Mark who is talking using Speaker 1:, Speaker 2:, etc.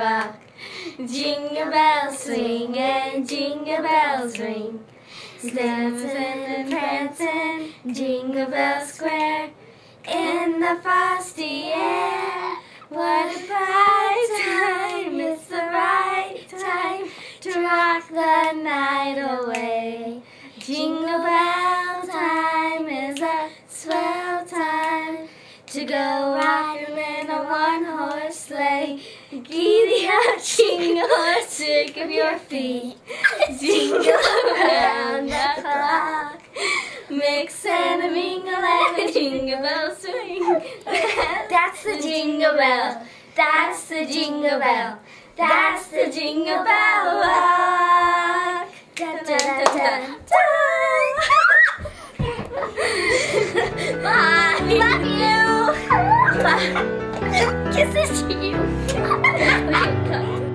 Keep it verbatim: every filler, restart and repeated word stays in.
Speaker 1: rock. Jingle bells swing and jingle bells ring. Dancing and prancing, Jingle Bell Square. In the frosty air, what a bright time. It's the right time to rock the night away. Jingle bell time is a swell time to go rockin' in a one-horse sleigh. Giddy up, jingle horse, sick of your feet. Jingle around the clock. Mix and a mingle and a jingle bell swing. That's the jingle bell. That's the jingle bell. That's the jingle bell rock. Da, da, da, da, da. Bye. Love you. Kisses to you.